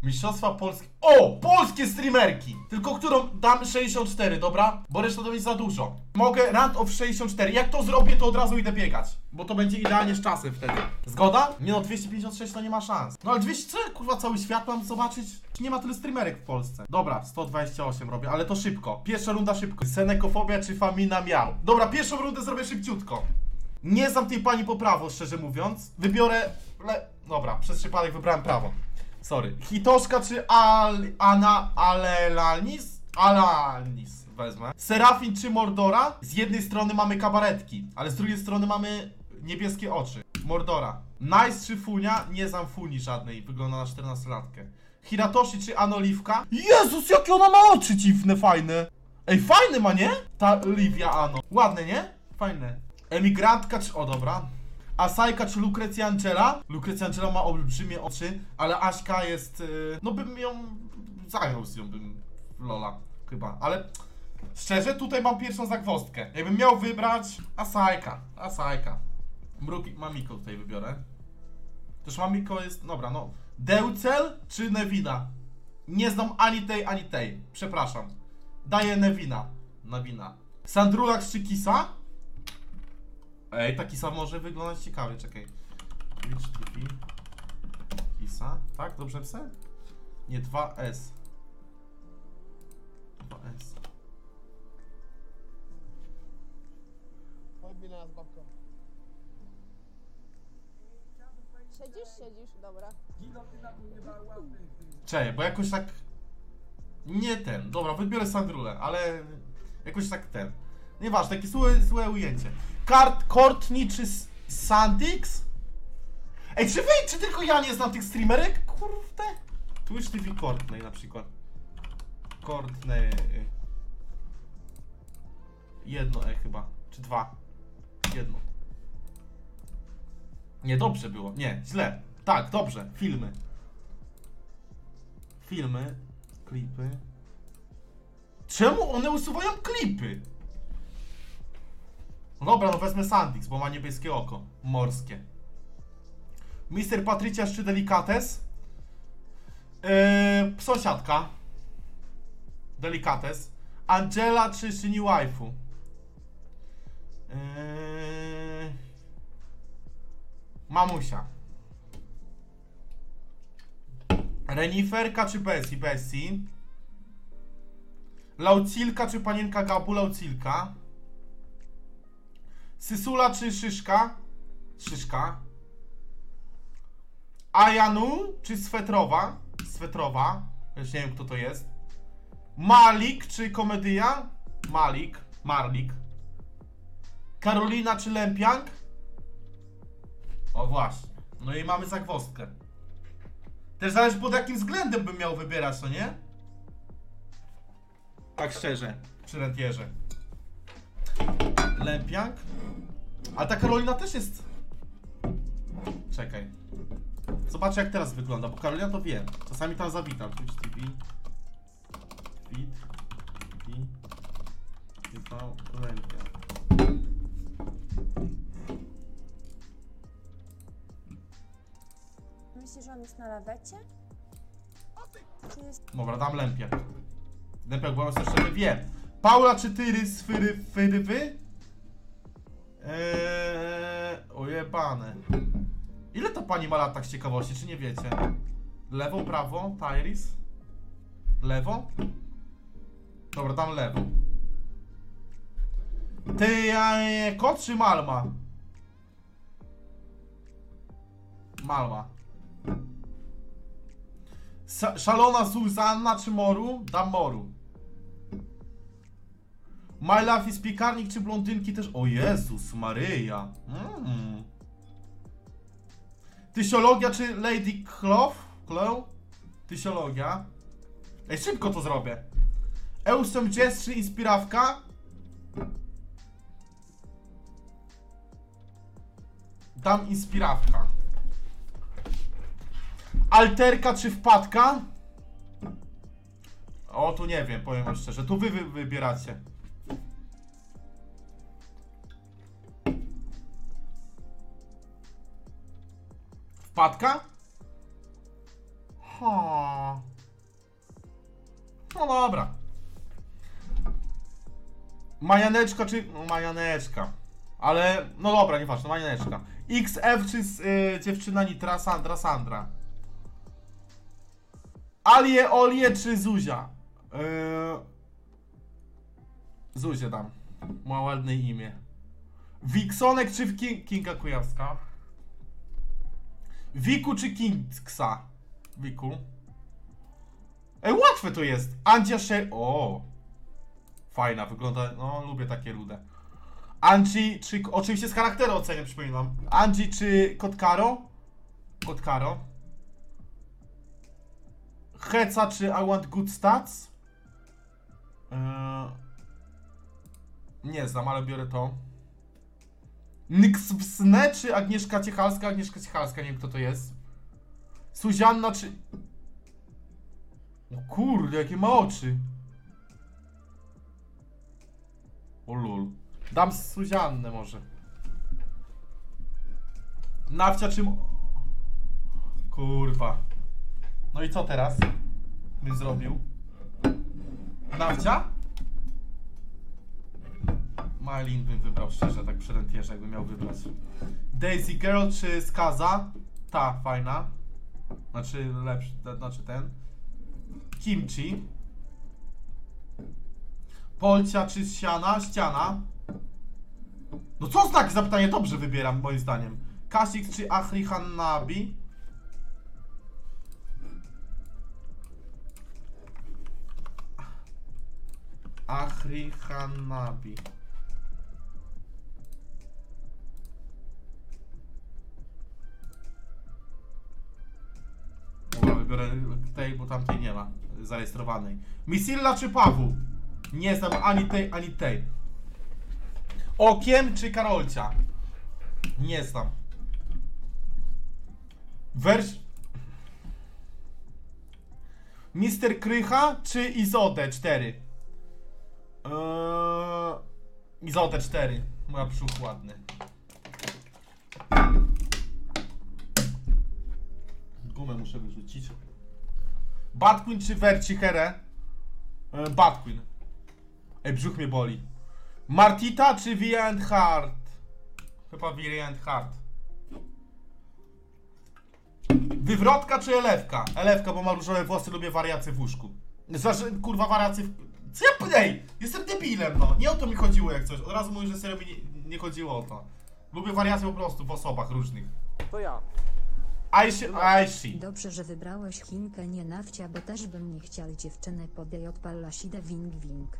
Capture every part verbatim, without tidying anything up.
Mistrzostwa Polski. O! Polskie streamerki! Tylko którą dam sześćdziesiąt cztery, dobra? Bo reszta to jest za dużo. Mogę rant of sześćdziesiąt cztery. Jak to zrobię, to od razu idę biegać. Bo to będzie idealnie z czasem wtedy. Zgoda? Nie no, dwieście pięćdziesiąt sześć to nie ma szans. No ale dwieście, co? Kurwa, cały świat mam zobaczyć? Nie ma tyle streamerek w Polsce. Dobra, sto dwadzieścia osiem robię, ale to szybko. Pierwsza runda szybko. Senekofobia czy famina miał? Dobra, pierwszą rundę zrobię szybciutko. Nie znam tej pani po prawo, szczerze mówiąc. Wybiorę... Le... Dobra, przez przypadek wybrałem prawo. Sorry. Hitoszka czy Al... Ana... Alelanis? Alanis wezmę. Serafin czy Mordora? Z jednej strony mamy kabaretki, ale z drugiej strony mamy niebieskie oczy. Mordora. Nice czy Funia? Nie znam Funi żadnej. Wygląda na czternastolatkę. Hiratoshi czy Anoliwka? Jezus, jakie ona ma oczy dziwne, fajne. Ej, fajne ma, nie? Ta Livia Ano. Ładne, nie? Fajne. Emigrantka czy... O, dobra. Asajka czy Lucrecja Angela? Lucrecja Angela ma olbrzymie oczy, ale Aśka jest... Yy, no bym ją... Zagrał z nią bym w Lola, chyba, ale... Szczerze, tutaj mam pierwszą zagwozdkę. Jakbym miał wybrać... Asajka. Asajka. Mruki... Mamiko tutaj wybiorę. Też Mamiko jest... Dobra, no... Deutzel czy Nevina? Nie znam ani tej, ani tej. Przepraszam. Daję Nevina. Nevina. Sandrulax czy Kisa? Ej, ta Kisa może wyglądać ciekawie, czekaj. Twitch T V. Kisa, tak? Dobrze pisałem? Nie, dwa S. dwa S. Chodź mi na z babką. Siedzisz, siedzisz, dobra. Czekaj, bo jakoś tak... Nie ten. Dobra, wybiorę Sandrulę, ale... Jakoś tak ten. Nieważne, takie złe, złe ujęcie. Kart, Courtney czy Sandix? Ej, czy wy, czy tylko ja nie znam tych streamerek? Kurde. Twitch T V Courtney na przykład. Courtney. Jedno E chyba. Czy dwa? Jedno. Nie, dobrze było. Nie, źle. Tak, dobrze. Filmy. Filmy. Klipy. Czemu one usuwają klipy? No dobra, no wezmę Sandix, bo ma niebieskie oko. Morskie. mister Patrycja czy Delikates? Yy, sąsiadka. Delikates. Angela czy Szyni Waifu? Yy, mamusia. Reniferka czy Bessie? Bessie. Laucilka czy panienka Gabu? Laucilka. Sysula czy Szyszka? Szyszka. Ajanu czy Swetrowa? Swetrowa. Już nie wiem, kto to jest. Malik czy Komedia? Malik. Marlik. Karolina czy Lempiang? O właśnie. No i mamy zagwozdkę. Też zależy, pod jakim względem bym miał wybierać, to nie? Tak szczerze. Przy rentierze. Lempiang. A ta Karolina też jest... Czekaj. Zobaczę, jak teraz wygląda, bo Karolina to wiem. Czasami tam zawitam. Twitch T V. Fit. I... Wypał Lempiang. Myślisz, że on jest na lawecie? Czy jest... Dobra, dam Lempiang. Lempiang, bo on jeszcze wie. Paula czy Tyry z Fyry, Fyrywy? Eee, ojebane. Ile ta pani ma lat, tak z ciekawości, czy nie wiecie? Lewo, prawo, Tyris? Lewo? Dobra, dam lewo. Ty, e, kot czy Malma? Malma. Sa szalona Zuzanna czy Moru? Dam Moru. My Life is Piekarnik czy blondynki też? O Jezus Maryja. Mm. Tysiologia czy Lady Clough? Clough? Tysiologia. Ej, szybko to zrobię. Eusem Jazz czy Inspirawka? Dam Inspirawka. Alterka czy Wpadka? O, tu nie wiem, powiem wam szczerze. Tu wy, wy wybieracie. Wpadka? Ha. No dobra. Majaneczka czy... No majaneczka. Ale, no dobra, nieważne, majaneczka. X F czy y, dziewczyna Nitra, Sandra, Sandra. Alie, Olie czy Zuzia? Yy... Zuzie dam. Ma ładne imię. Wiksonek czy King, Kinga Kujawska? Wiku czy Kingsa? Wiku. Ej, łatwe to jest. Andzia She... O. Fajna, wygląda... No, lubię takie rude. Angie czy... Oczywiście z charakteru ocenię, przypominam. Angie czy Kotkaro? Kotkaro. Heca czy I want good stats? Eee... Nie znam, ale biorę to. Nyxwsne czy Agnieszka Ciechalska? Agnieszka Ciechalska, nie wiem kto to jest. Suzanna czy... O kurde, jakie ma oczy. O lul. Dam Suziannę może. Nawcia czy... Kurwa. No i co teraz? Bym zrobił? Nawcia? Malin bym wybrał szczerze, tak przy rentierze, jakbym miał wybrać. Daisy Girl czy Skaza? Ta, fajna. Znaczy lepszy, znaczy ten. Kimchi. Polcia czy Siana? Ściana. No co znak zapytanie? Dobrze wybieram, moim zdaniem. Kasik czy Ahri Hannabi? Ahri Hannabi. Dobra, wybiorę tej, bo tamtej nie ma zarejestrowanej. Misilla czy Pawu? Nie znam ani tej, ani tej. Okiem czy Karolcia? Nie znam. Wers... mister Krycha czy Izodę cztery? Eee... Izodę cztery. Moja brzuch ładny. Gumę muszę wyrzucić. Bad Queen czy Verci Here? Eee, Bad Queen. Ej, brzuch mnie boli. Martita czy Via and Heart? Chyba Via and Heart. Wywrotka czy Elewka? Elewka, bo ma różowe włosy, lubię wariacje w łóżku. Znaczy, kurwa, wariacje w... Co ja... Ej, jestem debilem, no. Nie o to mi chodziło jak coś. Od razu mówię, że serio mi nie, nie chodziło o to. Lubię wariacje po prostu w osobach różnych. To ja. Aishi, Aishi. Dobrze, że wybrałeś Chinkę, nie Nawcia, bo też bym nie chciał dziewczynę pod jej odpala sidę wing wing.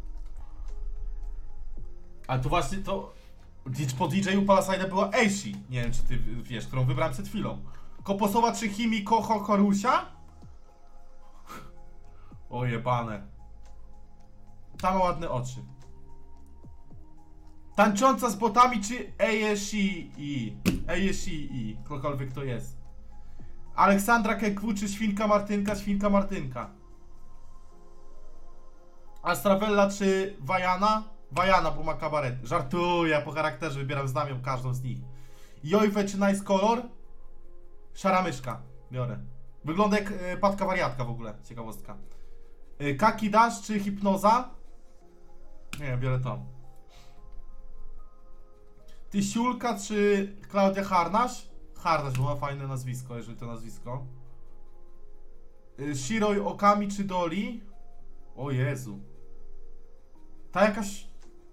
Ale to właśnie to... Po D J-u Palasajda była Aishi. Nie wiem, czy ty wiesz, którą wybrałem przed chwilą. Koposowa czy Himi Kocho Korusia? O jebane. Ta ma ładne oczy. Tańcząca z botami czy Eyeshii? Eyeshii, ktokolwiek to jest. Aleksandra Kekwu czy Świnka Martynka? Świnka Martynka. Astravella czy Wajana? Wajana, bo ma kabaret. Żartuję, po charakterze wybieram znamię każdą z nich. Jojwe czy Nice Color? Szara myszka. Biorę. Wygląda jak y, patka wariatka w ogóle. Ciekawostka. Y, Kaki Dash czy Hipnoza? Nie, biorę to. Tysiulka czy Klaudia Harnaś? Harnaś, bo ma fajne nazwisko, jeżeli to nazwisko. Y, Shiroi Okami czy Doli? O Jezu. Ta jakaś...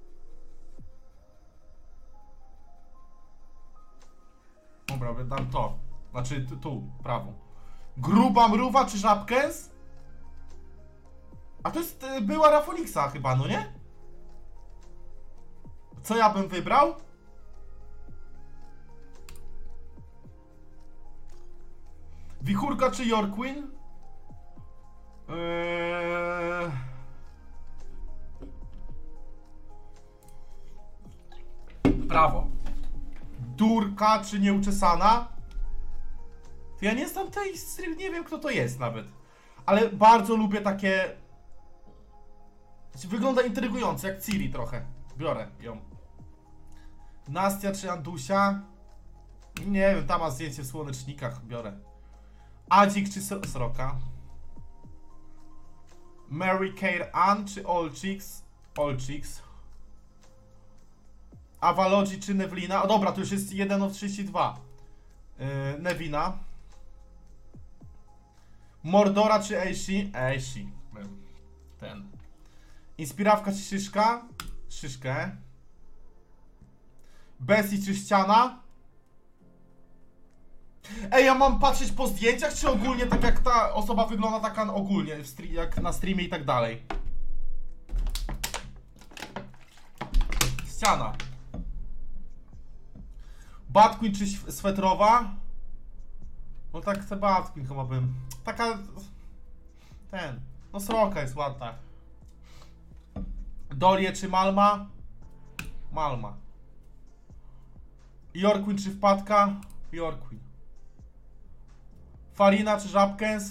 Dobra, dam to. Znaczy tu, tu prawą. Gruba Mruwa czy Żabkens? A to jest y, była Rafoniksa chyba, no nie? Co ja bym wybrał? Wichurka czy Yorkwin? Eee... Brawo. Durka czy nieuczesana? Ja nie znam tej stream, nie wiem kto to jest nawet. Ale bardzo lubię takie... Wygląda intrygująco, jak Ciri trochę. Biorę ją. Nastia czy Andusia? Nie wiem, tam ma zdjęcie w słonecznikach. Biorę. Adzik czy Sroka? Mary Kay Ann czy Olchix? Olchix. Avalogi czy Nevlina? O dobra, to już jest jeden od trzydziestu dwóch. Yy, Nevina. Mordora czy Aishi? Aishi. Ten. Inspirawka czy Szyszka? Szyszkę. Bessie czy Ściana? Ej, ja mam patrzeć po zdjęciach, czy ogólnie tak jak ta osoba wygląda taka ogólnie, w stri- jak na streamie i tak dalej? Ściana. Bad Queen czy św- swetrowa? No tak chcę Bad Queen chyba bym. Taka... Ten... No sroka jest ładna. Dolie czy Malma? Malma. Yorkwin czy Wpadka? Yorkwin. Farina czy Żabkens?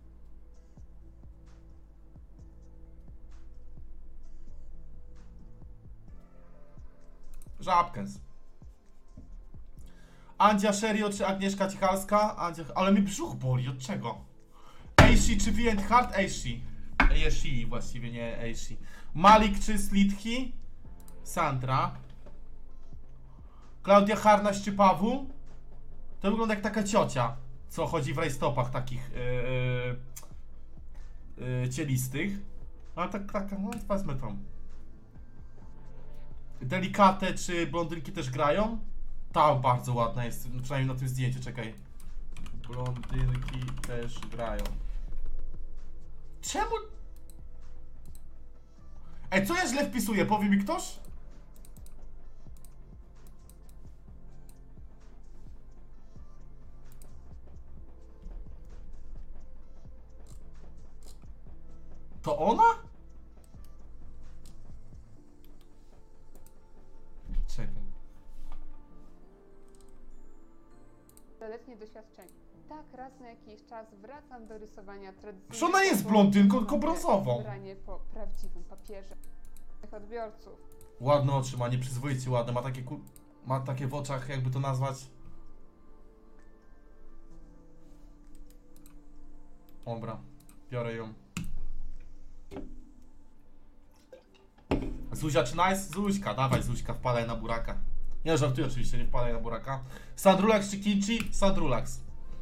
Żabkens. Andzia Sherio czy Agnieszka Cichalska? Andzia... Ale mi brzuch boli, od czego? Aishi czy V and Heart? Aishi. Aishi właściwie, nie Aishi. Malik czy Slitki? Sandra. Klaudia Harnaś czy Pawu? To wygląda jak taka ciocia, co chodzi w rajstopach takich yy, yy, cielistych. No tak, tak, no wezmę tą. Delikate czy blondynki też grają? Ta bardzo ładna jest, przynajmniej na tym zdjęciu, czekaj. Blondynki też grają. Czemu? Ej, co ja źle wpisuję? Powie mi ktoś? To ona? Czekaj. Wieloletnie doświadczenie. Tak, raz na jakiś czas wracam do rysowania tradycyjnego. Przecież ona jest blondynką, tylko brązową. Branie po prawdziwym papierze. Odbiorców. Ładne oczy ma, nieprzyzwoicie ładne, ma takie ku... ma takie w oczach, jakby to nazwać. Dobra, biorę ją. Zuzia czy Nice? Zuźka, dawaj Zuźka, wpadaj na buraka. Nie, żartuję oczywiście, nie wpadaj na buraka. Sandrulax czy Kinchi? Sandrulax.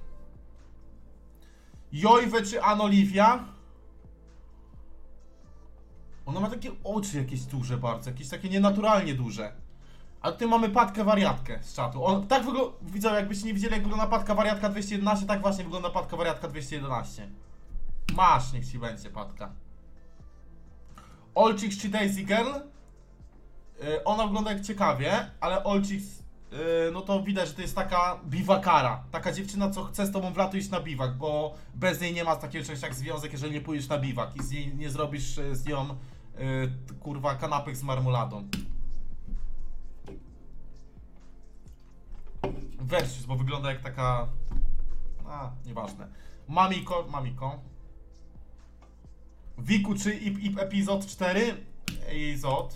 Jojwe czy Anolivia? Ona ma takie oczy jakieś duże bardzo, jakieś takie nienaturalnie duże. A tutaj mamy Patkę Wariatkę z czatu. On, tak wygląda, widzę, jakbyście nie widzieli jak wygląda Patka Wariatka dwieście jedenaście, tak właśnie wygląda Patka Wariatka dwieście jedenaście. Masz, niech ci będzie Patka. Olchix czy Daisy Girl? Yy, ona wygląda jak ciekawie, ale Olchix, yy, no to widać, że to jest taka biwakara. Taka dziewczyna, co chce z tobą w lato iść na biwak, bo bez niej nie ma takiego czegoś jak związek, jeżeli nie pójdziesz na biwak i z niej nie zrobisz yy, z nią, yy, kurwa, kanapek z marmoladą. Versus, bo wygląda jak taka... A, nieważne. Mamiko, Mamiko. Wiku czy Ip, Ip epizod cztery? Epizod.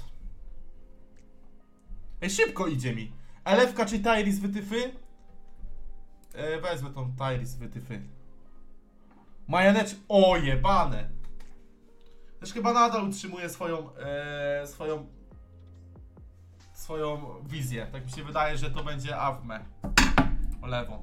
Ej, szybko idzie mi. Elewka czy Tyris wytyfy? E, wezmę tą Tyris wytyfy. Majanecz... O, jebane. Też chyba nadal utrzymuje swoją... E, swoją... Swoją wizję. Tak mi się wydaje, że to będzie Awme. O lewo.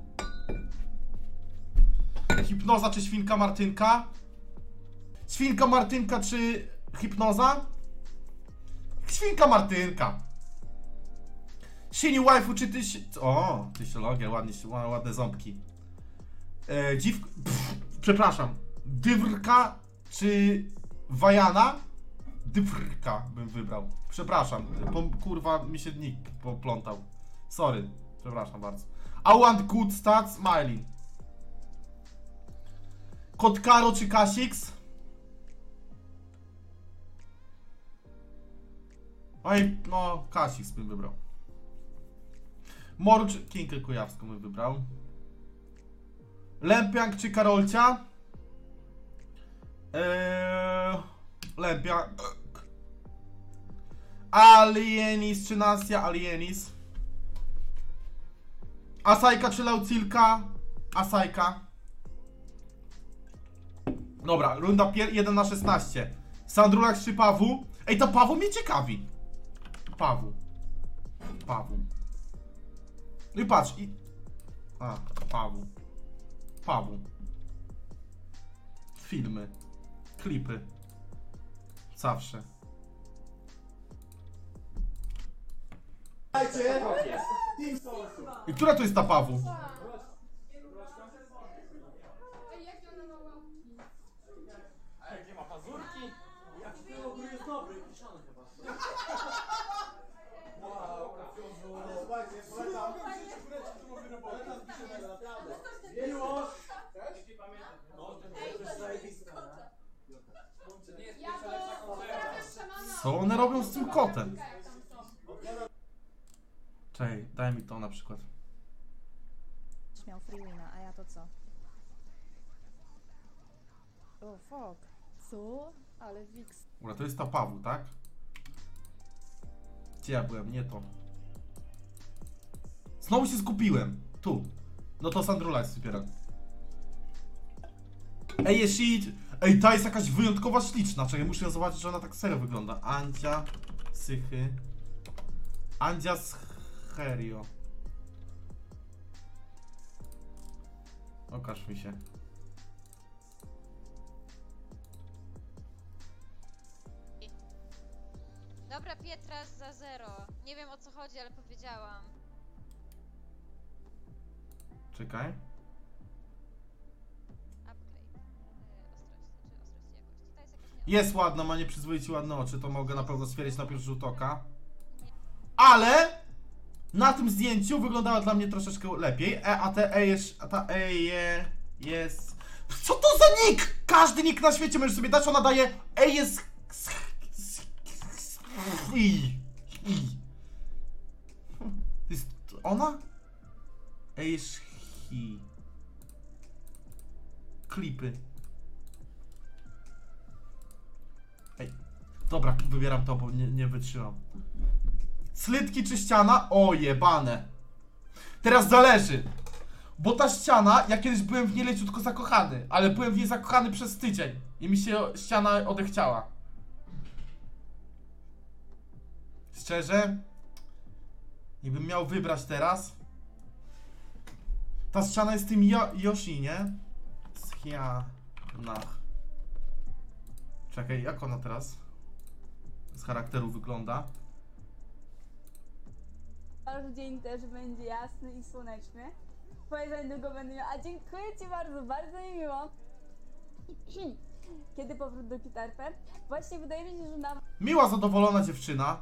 Hipnoza czy Świnka Martynka? Świnka Martynka czy Hipnoza? Świnka Martynka. Shini waifu czy tyś... O, tysiologia, ładnie, ładne ząbki. E, dziw... Pff, przepraszam. Dywrka czy Wajana? Dywrka bym wybrał. Przepraszam, po, kurwa mi się nick poplątał. Sorry, przepraszam bardzo. I want good stats, Smiley. Kotkaro czy Kasix? Oj, no Kasix bym wybrał. Moru czy... Kinkę Kujawską bym wybrał. Lępiank czy Karolcia? Eee... Lępiank. Alienis czy Nastia? Alienis. Asajka czy Laucilka? Asajka. Dobra, runda pier... jeden na szesnaście. Sandrulak czy Pawu? Ej, to Pawu mnie ciekawi. Pawu. Pawu. No i patrz, i... A, Pawu. Pawu. Filmy. Klipy. Zawsze. I która to jest ta Pawu? Co one robią z tym kotem? Czekaj, daj mi to na przykład. Miał freewina, a ja to co? O, fuck. Co? Ale Wix. Dobra, to jest ta Pawu, tak? Gdzie ja byłem? Nie to. Znowu się zgubiłem. Tu. No to Sandrula jest dopiero. Ej, jeśli... Ej, ta jest jakaś wyjątkowa śliczna. Czekaj, muszę ją zobaczyć, że ona tak serio wygląda. Andzia, Sychy. Andzia Scherio. Okaż mi się. Dobra, Pietras za zero. Nie wiem o co chodzi, ale powiedziałam. Czekaj. Upgrade. Yy, ostrość, czy ostrość jakości. Ta jest jakaś nie... Jest ładna, ma nieprzyzwoicie ładne oczy, to mogę na pewno stwierdzić na pierwszy rzut oka. Ale na tym zdjęciu wyglądała dla mnie troszeczkę lepiej. E, a te E jest, a ta E je, jest... Co to za nick? Każdy nick na świecie możesz sobie dać, ona daje E jest... I, i. To jest ona? E jest hi. Klipy. Ej, dobra, wybieram to, bo nie, nie wytrzymam. Slytki czy ściana? O, jebane. Teraz zależy. Bo ta ściana, ja kiedyś byłem w niej leciutko zakochany, ale byłem w niej zakochany przez tydzień. I mi się ściana odechciała. Szczerze? Jakbym miał wybrać teraz. Ta ściana jest tym jo Yoshi, nie? Schianach. Czekaj, jak ona teraz z charakteru wygląda? Wasz dzień też będzie jasny i słoneczny. Twoje długo będę miał. A dziękuję Ci bardzo, bardzo mi miło. Kiedy powrót do Kitarpę? Właśnie wydaje mi się, że na... Miła, zadowolona dziewczyna.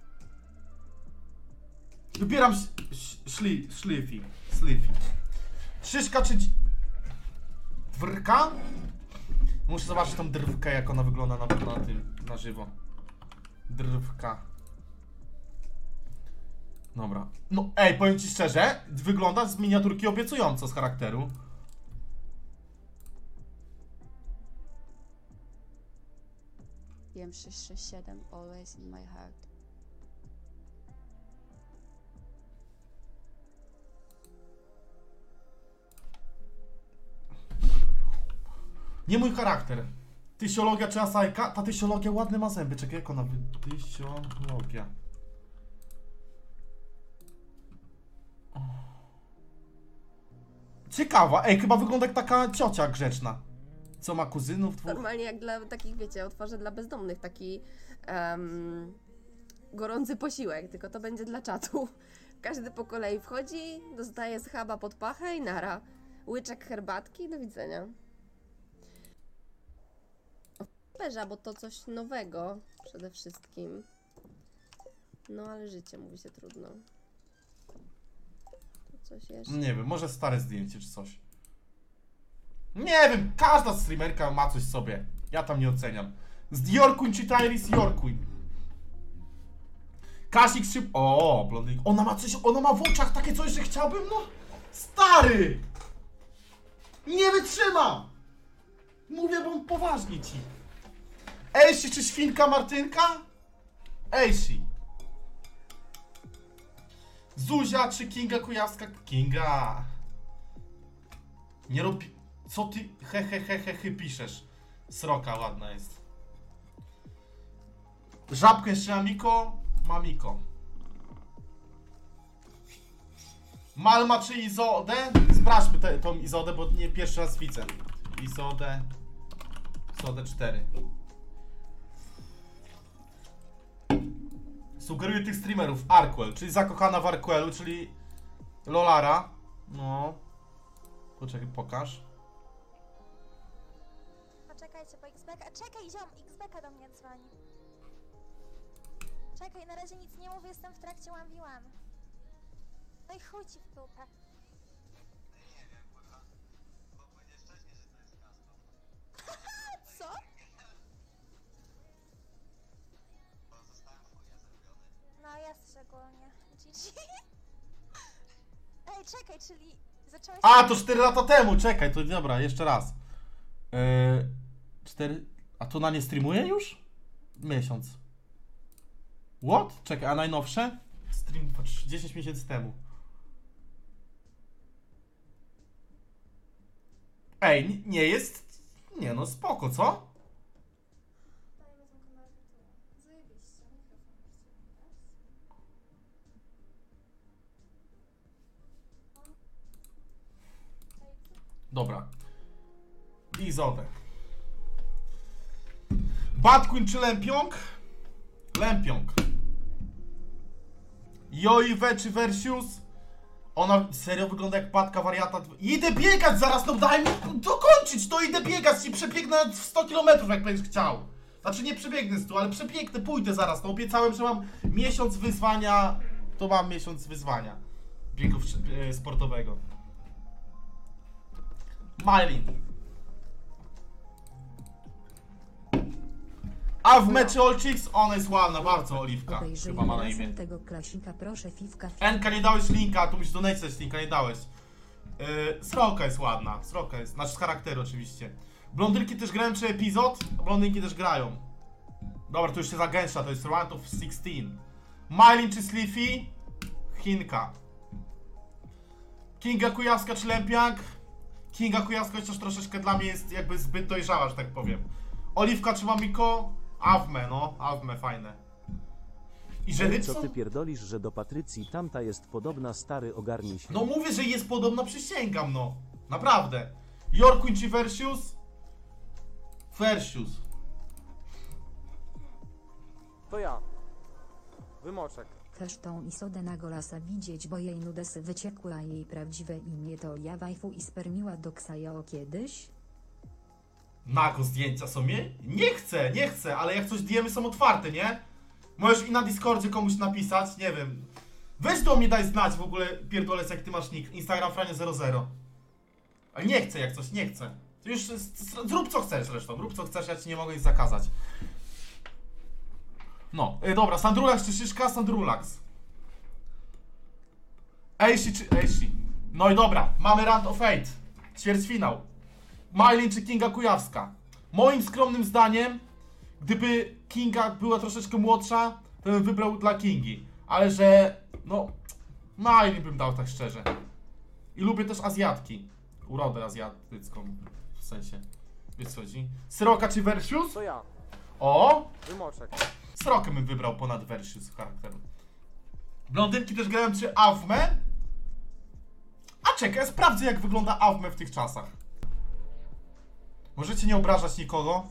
Wybieram szli, szlifi, szlifi. Szyszka czy... dzi- Drwka? Muszę zobaczyć tą drwkę, jak ona wygląda na, na tym, na żywo. Drwka. Dobra. No ej, powiem ci szczerze, wygląda z miniaturki obiecująco z charakteru. M sześć sześć siedem always in my heart. Nie mój charakter. Tysiologia czy asajka? Ta tysiologia ładne ma zęby. Czekaj, jak ona wy... Tysiologia. Ciekawa. Ej, chyba wygląda jak taka ciocia grzeczna. Co ma kuzynów dwóch? Normalnie jak dla takich, wiecie, otworzę dla bezdomnych taki um, gorący posiłek, tylko to będzie dla czatu. Każdy po kolei wchodzi, dostaje schaba pod pachę i nara. Łyczek herbatki, do widzenia. Leża, bo to coś nowego przede wszystkim. No ale życie mówi się trudno. To coś jeszcze. Nie wiem, może stare zdjęcie czy coś. Nie wiem, każda streamerka ma coś sobie. Ja tam nie oceniam. Z Yorkuin czy Tyrese Yorkuin? Kasik czy... O, blondynik. Ona ma coś, ona ma w oczach takie coś, że chciałbym, no... Stary! Nie wytrzymam! Mówię wam poważnie ci. Ejsi czy świnka Martynka? Ejsi. Zuzia czy Kinga Kujawska? Kinga. Nie rób... Co ty he he he he he piszesz? Sroka ładna jest. Żabkę jeszcze Miko, ma Miko. Malma czy Izodę? Sprawdźmy te, tą Izodę, bo nie pierwszy raz widzę. Izodę. Izodę cztery. Sugeruję tych streamerów. Arkwell, czyli zakochana w Arkwellu, czyli Lolara. No. Poczekaj, pokaż. Poczekajcie, bo X B K... Czekaj, ziom, X B K do mnie dzwoni. Czekaj, na razie nic nie mówię, jestem w trakcie one v one. No i chuj ci w dupę. Co? No jest szczególnie. G G. Ej, czekaj, czyli zacząłeś... A, to cztery lata temu, czekaj, to dobra, jeszcze raz. Yy, cztery... A to na nie streamuje już? Miesiąc. What? Czekaj, a najnowsze? Stream patrz, dziesięć miesięcy temu. Ej, n- nie jest... Nie no, spoko, co? Dobra. Izodę. Bad Queen czy Lempiong? Lempiong. Joiwe czy Versus? Ona serio wygląda jak patka wariata. Idę biegać zaraz, no daj mi dokończyć, to idę biegać i przebiegnę w sto kilometrów, jak będziesz chciał. Znaczy nie przebiegnę stu, ale przebiegnę, pójdę zaraz. No obiecałem, że mam miesiąc wyzwania. To mam miesiąc wyzwania. Biegu e, sportowego. Mylin. A w meczy All Chicks ona jest ładna, bardzo Oliwka. Chyba ma na imię. tego klasika, proszę, Fifka. Enka, nie dałeś linka, tu musisz donate linka, nie dałeś. Yy, Sroka jest ładna, Sroka jest, znaczy z charakteru oczywiście. Blondynki też grają czy epizod? Blondynki też grają. Dobra, to już się zagęszcza, to jest round of sixteen. Mylin czy Sleepy? Chinka. Kinga Kujawska czy Lempiak? Kinga Kujawska chociaż troszeczkę dla mnie jest jakby zbyt dojrzała, że tak powiem. Oliwka czy Mamiko? Awme, no, Awme, fajne. I że Co Rybson? ty pierdolisz, że do Patrycji tamta jest podobna, stary, ogarnij się. No mówię, że jest podobna, przysięgam, no. Naprawdę. Yorkwin czy Versus? Versus. To ja. Wymoczek. Chcesz tą Isodę na golasa widzieć, bo jej nudesy wyciekły, a jej prawdziwe imię to ja waifu i spermiła do Ksajao kiedyś? Nago zdjęcia są mnie? Nie chcę, nie chcę, ale jak coś D M y są otwarte, nie? Możesz i na Discordzie komuś napisać, nie wiem. Weź do mnie, daj znać w ogóle, pierdolec, jak ty masz nick. Instagram Franie zero zero. Ale nie chcę jak coś, nie chcę. Ty już zrób co chcesz zresztą, rób co chcesz, ja ci nie mogę nic zakazać. No, y, dobra, Sandrulax czy Szyszka? Sandrulax. Eishi czy... Eishi. No i dobra, mamy Round of Fate. Ćwierćfinał. Mylin czy Kinga Kujawska? Moim skromnym zdaniem, gdyby Kinga była troszeczkę młodsza, to bym wybrał dla Kingi. Ale że, no, Mylin bym dał tak szczerze. I lubię też Azjatki. Urodę azjatycką, w sensie, wiesz co chodzi? Sroka czy Versus? To ja. O! Wymoczek. Srokę bym wybrał ponad Versus charakteru. Blondynki też grałem czy Awme? A czekaj, ja sprawdzę jak wygląda Awme w tych czasach. Możecie nie obrażać nikogo?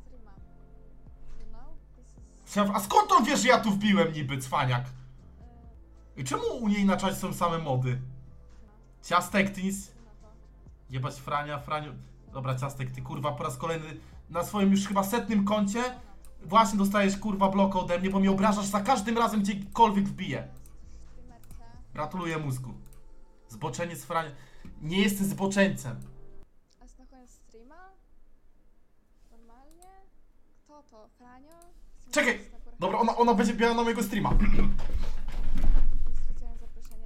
A skąd on wie, że ja tu wbiłem niby, cwaniak? I czemu u niej na czasie są same mody? Ciastek, Tis. Jebać Frania, Franiu. Dobra, Ciastek, ty kurwa po raz kolejny na swoim już chyba setnym koncie właśnie dostajesz kurwa bloka ode mnie, bo mnie obrażasz za każdym razem gdziekolwiek wbiję. Gratuluję mózgu. Zboczenie z Frania. Nie jestem zboczeńcem. A na koniec streama? Normalnie? Kto to? Franio? Czekaj! Dobra, ona, ona będzie biała na mojego streama. Specjalne zaproszenie.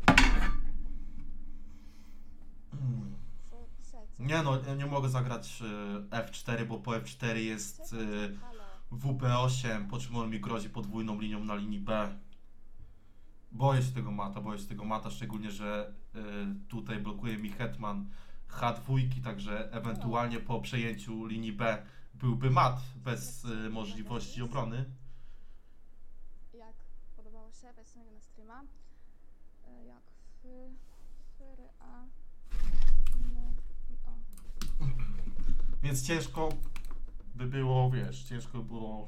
Nie no, ja nie mogę zagrać y, F cztery, bo po F cztery jest y, W P osiem, po czym on mi grozi podwójną linią na linii B. Boję się tego mata, boję się tego mata, szczególnie, że y, tutaj blokuje mi Hetman H dwa, także ewentualnie po przejęciu linii B byłby mat bez y, możliwości obrony. Jak podobało się? Weźmy na streama. E, Jak w F, A, N i O. Więc ciężko by było, wiesz, ciężko by było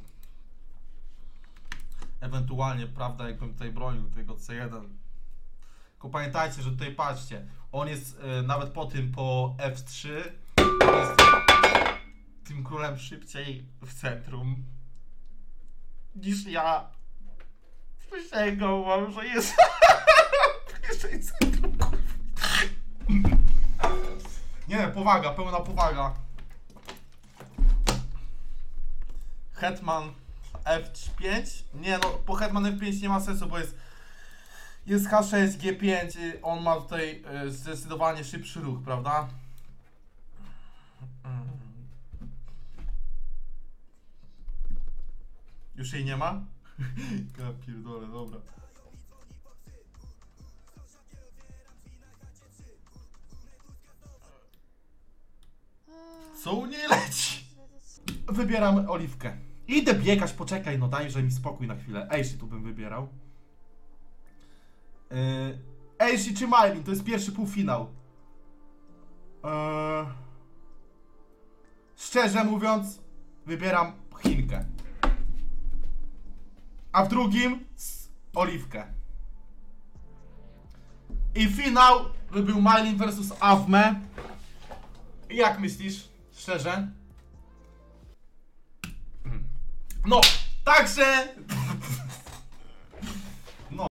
ewentualnie, prawda, jakbym tutaj bronił tego C jeden. Tylko pamiętajcie, że tutaj patrzcie, on jest y, nawet po tym, po F trzy, on jest tym królem szybciej w centrum niż ja. Przysięgam, że jest bliżej centrum. Nie, powaga, pełna powaga. Hetman F pięć? Nie no, po Hetman F pięć nie ma sensu, bo jest jest H sześć, G pięć, y, on ma tutaj y, zdecydowanie szybszy ruch, prawda? Już jej nie ma? Ja pierdolę, dobra. Co u niej leci? Wybieram oliwkę. Idę biegać, poczekaj, no dajże mi spokój na chwilę. Ejshi tu bym wybierał. Yy, Ejshi czy Mylin, to jest pierwszy półfinał. Yy, szczerze mówiąc, wybieram Chinkę. A w drugim s- oliwkę. I finał by był Mylin versus Avme. Jak myślisz? Szczerze? No, także